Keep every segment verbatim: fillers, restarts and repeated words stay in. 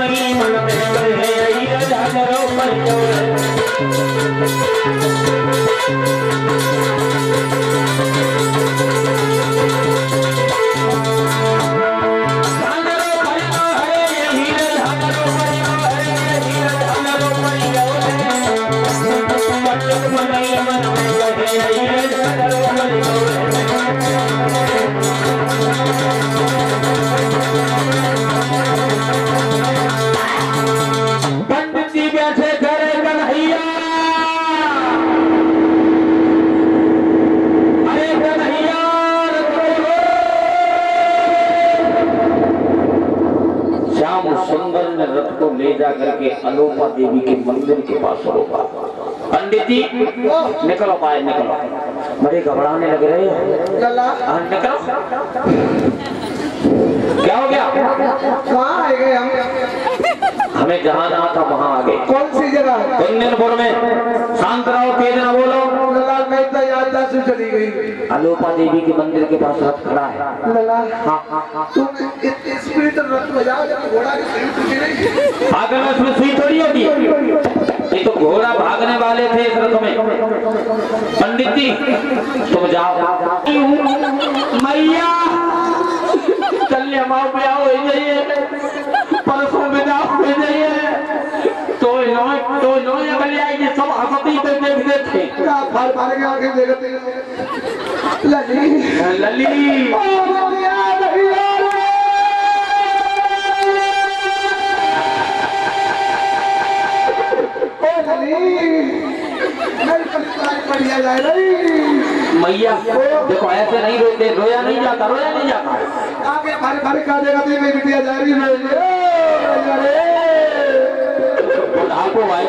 करके अलोपा देवी के मंदिर के पास रोका। पंडित जी निकलो, पाए निकलो, बड़े घबराने लग रहे हैं। निकलो, क्या हो गया? कहाँ आ गए हम? हमें जहाँ जाना था वहाँ आ गए। कौन सी जगह? कुंदनपुर में। शांत रहो, तेज ना बोलो। लला मैं तो यात्रा से चली गई। अलोपा देवी के मंदिर के पास रथ खड़ा है। लला हाँ हाँ हाँ। तुम इतनी स्पीड रथ बजाओ जब घोड़ा की सुई टूटी नहीं। भागने में उसमें सुई थोड़ी होती है। ये तो घोड़ा भागने वाले थे इस रथ में। पंडित जी तुम जाओ। मैया चलिए माओ पे आओ जाइए, परसों में जाओ हो जाइए। तो इन्होंने तो इन्होंने अगले आएगी सब हंसती तो देखते थे। फाड़ फाड़ के आके देखते लली लली ओ मैया मैया ओ लली मेरी परेशानी बढ़िया जाए रही। मैया देखो ऐसे नहीं रोते, रोया नहीं जाता, रोया नहीं जाता। आगे भारी भारी का देगा तो मेरी बिटिया जा रही है। अरे आपको भाई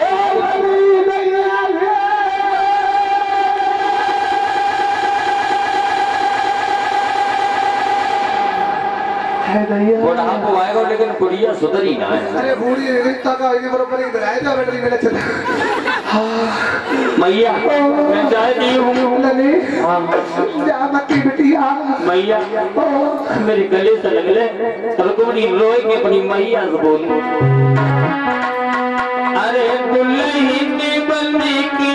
बुढ़ापो आएगा लेकिन बुढ़िया सुधरी ना है। अरे बूढ़ी रिश्ता का इन्हें बरोबर ही बनाया था बैटरी मेरे चला। मैया मैं चाहती हूँ लली जा मत बिटिया। मैया मेरे गले से लग ले रुकमणी रोए के अपनी मैया से बोल। अरे दुल्हन बनने की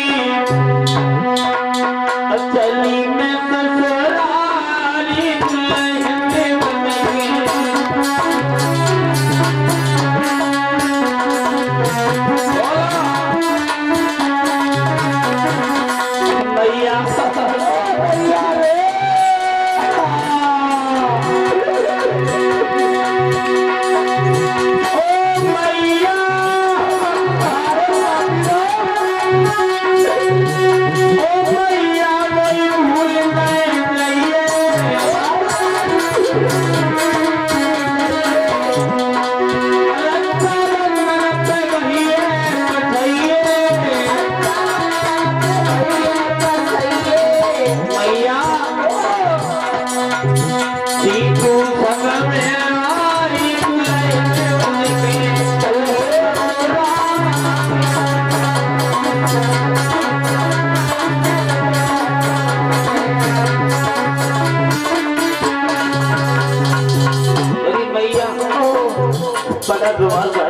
चली मैं ससुराली दुल्हन बनने की। मैया मैया रे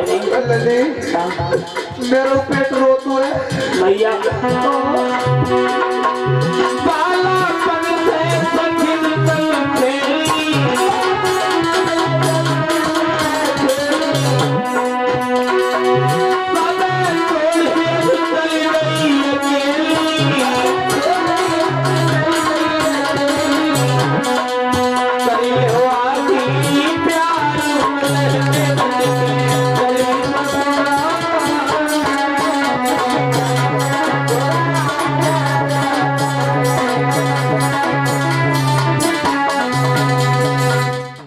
मेरा पेट रो तो है मैया